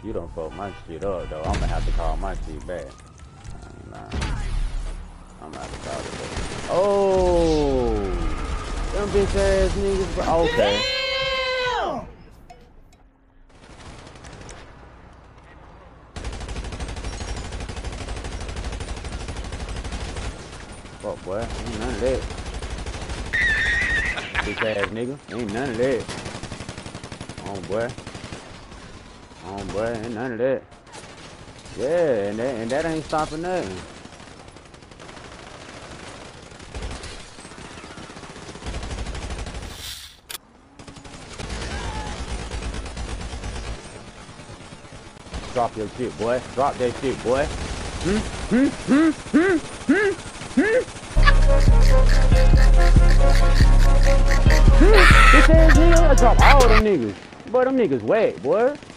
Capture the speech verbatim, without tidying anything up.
You done fuck my shit up, though. I'm gonna have to call my shit back. Nah. I'm gonna have to call it back. Oh! Them bitch ass niggas, bro. Okay. Damn! Fuck, boy. Ain't none of that. Bitch ass nigga. Ain't none of that. Oh, boy. Oh, boy. Ain't none of that. Yeah, and that, and that ain't stopping nothing. Drop your shit, boy. Drop that shit, boy. Hmm? Hmm? Hmm? Hmm? Hmm? Hmm? Hmm? This ass nigga, I drop all them niggas. Boy, them niggas whack, boy.